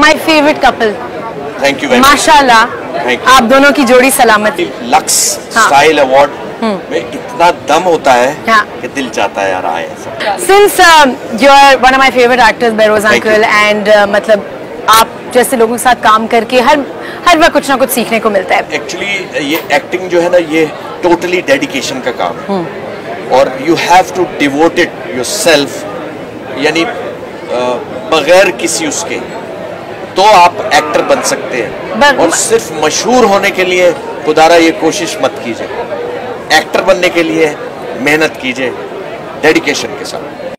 My favourite couple. Thank you very much. माशाल्लाह आप दोनों की जोड़ी सलामती। लक्स स्टाइल अवार्ड में इतना दम होता है कि दिल चाहता है यार आए। Since you are one of my favorite actors, Behrouz uncle, and मतलब आप जैसे लोगों के साथ काम करके हर वक्त कुछ ना कुछ सीखने को मिलता है। एक्चुअली ये एक्टिंग जो है ना, ये टोटली डेडिकेशन का काम है और you have to devote it yourself, यानी बगैर किसी उसके तो आप एक्टर बन सकते हैं। और सिर्फ मशहूर होने के लिए खुदारा ये कोशिश मत कीजिए, एक्टर बनने के लिए मेहनत कीजिए डेडिकेशन के साथ।